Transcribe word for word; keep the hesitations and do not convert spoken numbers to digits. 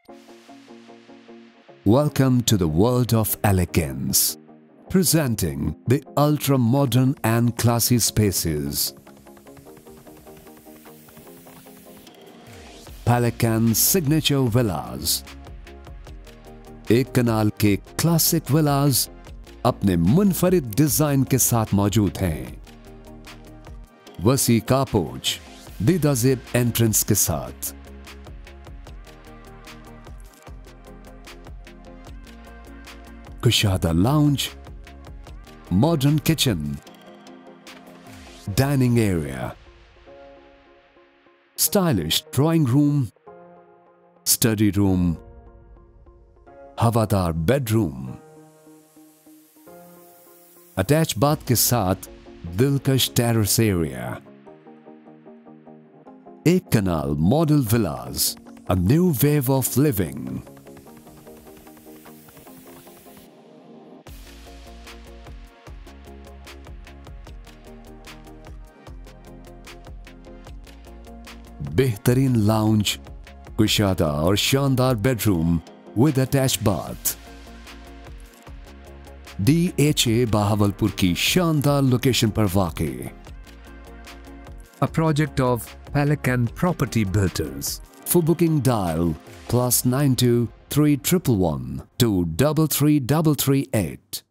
Welcome to the world of elegance, presenting the ultra-modern and classy spaces. Pelican Signature Villas। एक कनाल के classic विलास अपने मुनफरिद design के साथ मौजूद हैं। वसी का पोर्च, दीदाज़ेब एंट्रेंस के साथ। कुशादा lounge, modern kitchen, dining area, stylish drawing room, study room, हवादार बेडरूम, अटैच बाथ के साथ दिलकश टेरेस एरिया। एक कनाल model villas, a new wave of living। बेहतरीन लाउंज, कुशादा और शानदार bedroom with attach bath. D H A Bahawalpur की शानदार लोकेशन पर वाक़े। A project of Pelican Property Builders. For booking dial plus nine two three one one two three three three three eight.